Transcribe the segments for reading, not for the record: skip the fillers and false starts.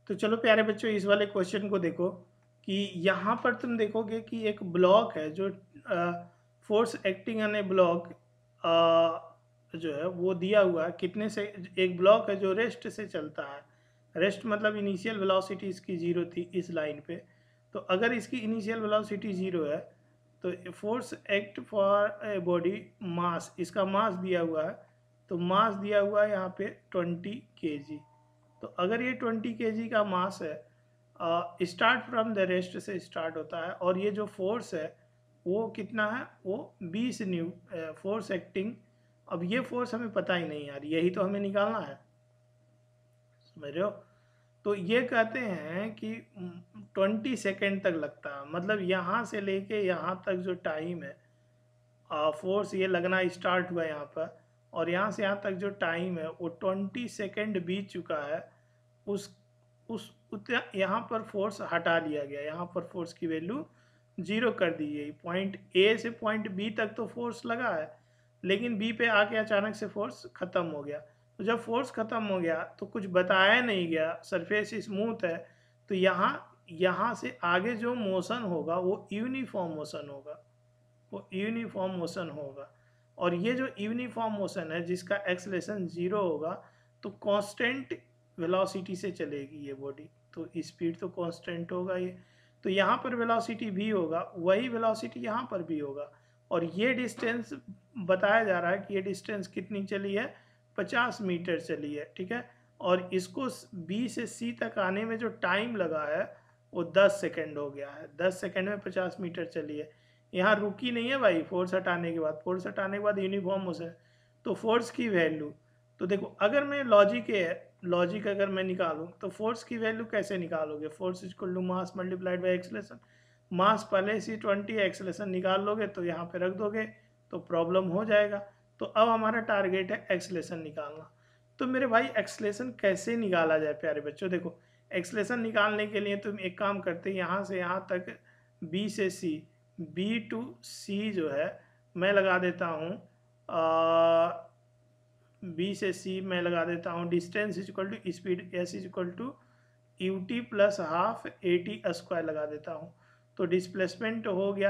तो चलो प्यारे बच्चों, इस वाले क्वेश्चन को देखो कि यहाँ पर तुम देखोगे कि एक ब्लॉक है जो force acting on a block जो है वो दिया हुआ है। कितने से एक ब्लॉक है जो रेस्ट से चलता है। रेस्ट मतलब इनिशियल वेलोसिटी इसकी ज़ीरो थी इस लाइन पे। तो अगर इसकी इनिशियल वेलोसिटी ज़ीरो है तो force act for a body mass, इसका मास दिया हुआ है। तो मास दिया हुआ है यहाँ पे 20 kg। तो अगर ये 20 kg का मास है, स्टार्ट फ्रॉम द रेस्ट से स्टार्ट होता है, और ये जो फोर्स है वो कितना है, वो 20 न्यू फोर्स एक्टिंग। अब ये फोर्स हमें पता ही नहीं यार, यही तो हमें निकालना है, समझ रहे हो। तो ये कहते हैं कि 20 सेकेंड तक लगता है, मतलब यहाँ से लेके यहाँ तक जो टाइम है, फोर्स ये लगना स्टार्ट हुआ यहाँ पर, और यहाँ से यहाँ तक जो टाइम है वो 20 सेकेंड बीत चुका है। उस यहाँ पर फोर्स हटा लिया गया, यहाँ पर फोर्स की वैल्यू जीरो कर दी गई। पॉइंट ए से पॉइंट बी तक तो फोर्स लगा है, लेकिन बी पे आके अचानक से फोर्स खत्म हो गया। तो जब फोर्स खत्म हो गया तो कुछ बताया नहीं गया, सरफेस स्मूथ है, तो यहाँ से आगे जो मोशन होगा वो यूनिफॉर्म मोशन होगा, वो यूनिफॉर्म मोशन होगा। और ये जो यूनिफॉर्म मोशन है जिसका एक्सेलरेशन जीरो होगा, तो कांस्टेंट वेलोसिटी से चलेगी ये बॉडी, तो स्पीड तो कांस्टेंट होगा ये। तो यहाँ पर वेलोसिटी भी होगा, वही वेलोसिटी यहाँ पर भी होगा। और ये डिस्टेंस बताया जा रहा है कि ये डिस्टेंस कितनी चली है, 50 मीटर चली है, ठीक है। और इसको बी से सी तक आने में जो टाइम लगा है वो 10 सेकेंड हो गया है। 10 सेकेंड में 50 मीटर चली है। यहाँ रुकी नहीं है भाई, फोर्स हटाने के बाद, फोर्स हटाने के बाद यूनिफॉर्म मोशन। तो फोर्स की वैल्यू, तो देखो अगर मैं लॉजिक अगर मैं निकालूँ तो फोर्स की वैल्यू कैसे निकालोगे, force equal to mass multiplied by acceleration. Mass पहले से 20, एक्सलेशन निकाल लोगे तो यहाँ पे रख दोगे तो प्रॉब्लम हो जाएगा। तो अब हमारा टारगेट है एक्सलेशन निकालना। तो मेरे भाई एक्सलेशन कैसे निकाला जाए प्यारे बच्चों, देखो एक्सलेशन निकालने के लिए तुम एक काम करते हैं, यहाँ से यहाँ तक बी से सी, बी टू सी जो है मैं लगा देता हूँ, बी से सी मैं लगा देता हूँ distance is equal to speed S is equal to U T plus half A T square लगा देता हूँ। तो डिस्प्लेसमेंट हो गया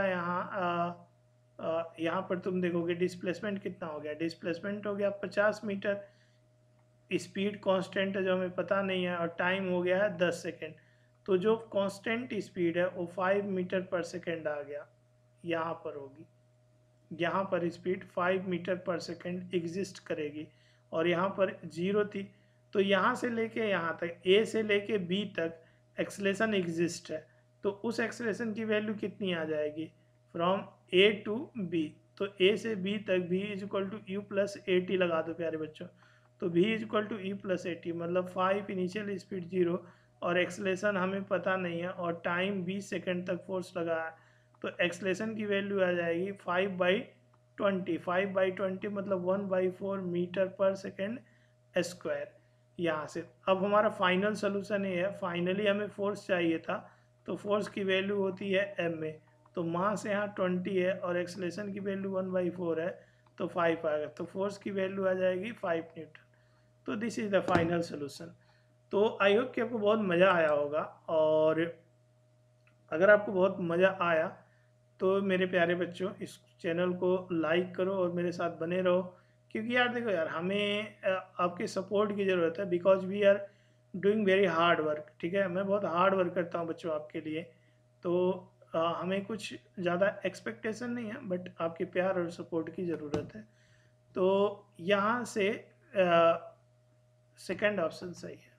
यहाँ पर तुम देखोगे डिस्प्लेसमेंट कितना हो गया, डिस्प्लेसमेंट हो गया 50 मीटर। स्पीड कांस्टेंट है जो हमें पता नहीं है, और टाइम हो गया है 10 सेकेंड। तो जो कांस्टेंट स्पीड है वो 5 मीटर पर सेकेंड आ गया, यहाँ पर होगी। यहाँ पर speed 5 metre per second exist करेगी, और यहाँ पर जीरो थी। तो यहाँ से लेके यहाँ तक, ए से लेके बी तक एक्सलेशन एग्जिस्ट है। तो उस एक्सलेशन की वैल्यू कितनी आ जाएगी, फ्रॉम ए टू बी। तो ए से बी तक v is equal to U plus A T लगा दो प्यारे बच्चों। तो v is equal to U plus A T, मतलब 5 इनिशियल स्पीड जीरो, और एक्सलेशन हमें पता नहीं है, और टाइम 20 सेकेंड तक फोर्स लगा है। तो एक्सलेशन की वैल्यू आ जाएगी 5/20। 5/20 मतलब 1/4 मीटर पर सेकेंड स्क्वायर। यहाँ से अब हमारा फाइनल सोल्यूशन ये है, फाइनली हमें फोर्स चाहिए था, तो फोर्स की वैल्यू होती है एम में। तो मास यहाँ 20 है और एक्सलेशन की वैल्यू 1/4 है, तो 5 आएगा। तो फोर्स की वैल्यू आ जाएगी 5 न्यूटन। तो this is the final solution. तो आई होप कि आपको बहुत मज़ा आया होगा, और अगर आपको बहुत मज़ा आया तो मेरे प्यारे बच्चों इस चैनल को लाइक करो और मेरे साथ बने रहो। क्योंकि यार देखो यार, हमें आपके सपोर्ट की ज़रूरत है, because we are doing very hard work, ठीक है। मैं बहुत हार्ड वर्क करता हूँ बच्चों आपके लिए। तो हमें कुछ ज़्यादा एक्सपेक्टेशन नहीं है, बट आपके प्यार और सपोर्ट की ज़रूरत है। तो यहाँ से सेकंड ऑप्शन सही है।